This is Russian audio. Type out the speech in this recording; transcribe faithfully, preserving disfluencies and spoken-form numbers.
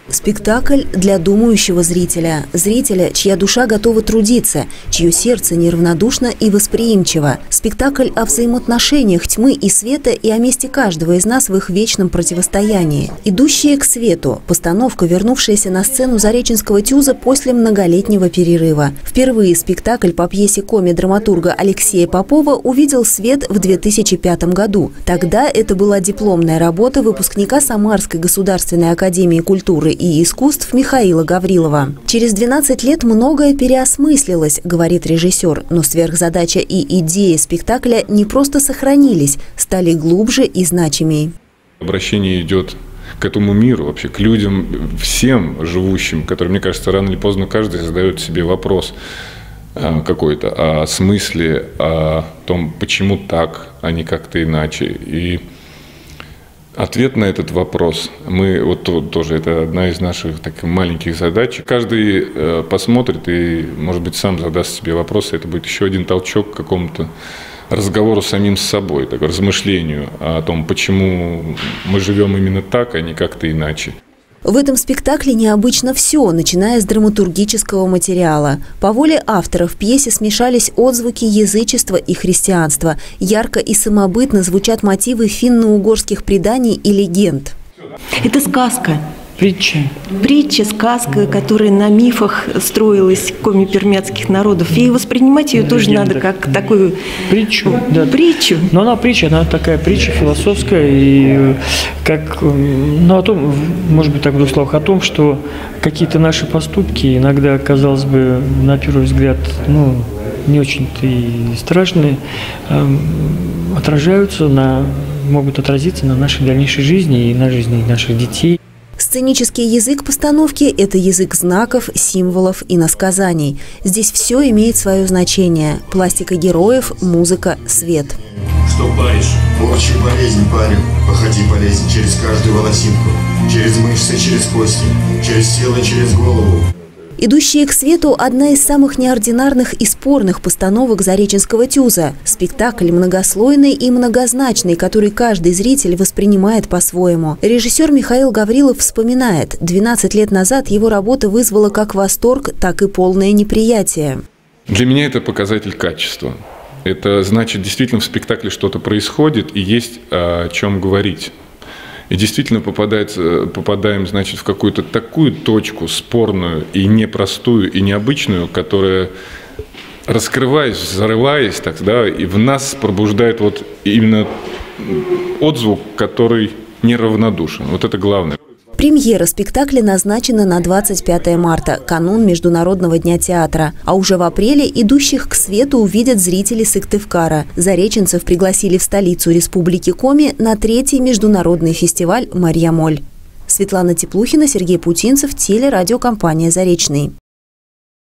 Спектакль для думающего зрителя. Зрителя, чья душа готова трудиться, чье сердце неравнодушно и восприимчиво. Спектакль о взаимоотношениях тьмы и света и о месте каждого из нас в их вечном противостоянии. «Идущие к свету» – постановка, вернувшаяся на сцену Зареченского ТЮЗа после многолетнего перерыва. Впервые спектакль по пьесе коми-драматурга Алексея Попова увидел свет в две тысячи пятом году. Тогда это была дипломная работа выпускника Самарской государственной академии культуры и искусств Михаила Гаврилова. Через двенадцать лет многое переосмыслилось, говорит режиссер, но сверхзадача и идеи спектакля не просто сохранились, стали глубже и значимей. Обращение идет к этому миру, вообще к людям, всем живущим, которые, мне кажется, рано или поздно каждый задает себе вопрос какой-то о смысле, о том, почему так, а не как-то иначе. И ответ на этот вопрос, мы вот тоже, это одна из наших таких маленьких задач. Каждый э, посмотрит и, может быть, сам задаст себе вопросы. Это будет еще один толчок к какому-то разговору с самим собой, так, размышлению о том, почему мы живем именно так, а не как-то иначе. В этом спектакле необычно все, начиная с драматургического материала. По воле автора в пьесе смешались отзвуки язычества и христианства. Ярко и самобытно звучат мотивы финно-угорских преданий и легенд. Это сказка. Притча. Притча, сказка, которая на мифах строилась коми-пермяцких народов. И воспринимать ее тоже надо как такую притчу. Да. притчу. Но она притча, она такая притча философская. И как, ну, о том, может быть, так в двух словах, о том, что какие-то наши поступки иногда, казалось бы, на первый взгляд, ну, не очень-то и страшные, отражаются на, могут отразиться на нашей дальнейшей жизни и на жизни наших детей. Сценический язык постановки – это язык знаков, символов и насказаний. Здесь все имеет свое значение. Пластика героев, музыка, свет. Что паришь? Порчу болезнь парю. Походи полезен через каждую волосинку. Через мышцы, через кости. Через тело, через голову. «Идущие к свету» – одна из самых неординарных и спорных постановок Зареченского ТЮЗа. Спектакль многослойный и многозначный, который каждый зритель воспринимает по-своему. Режиссер Михаил Гаврилов вспоминает, двенадцать лет назад его работа вызвала как восторг, так и полное неприятие. Для меня это показатель качества. Это значит, действительно в спектакле что-то происходит и есть о чем говорить. И действительно попадает, попадаем, значит, в какую-то такую точку спорную и непростую, и необычную, которая, раскрываясь, взрываясь, так, да, и в нас пробуждает вот именно отзвук, который неравнодушен. Вот это главное. Премьера спектакля назначена на двадцать пятое марта, канун Международного дня театра. А уже в апреле «Идущих к свету» увидят зрители Сыктывкара. Зареченцев пригласили в столицу Республики Коми на третий международный фестиваль «Марья Моль». Светлана Теплухина, Сергей Путинцев, телерадиокомпания «Заречный».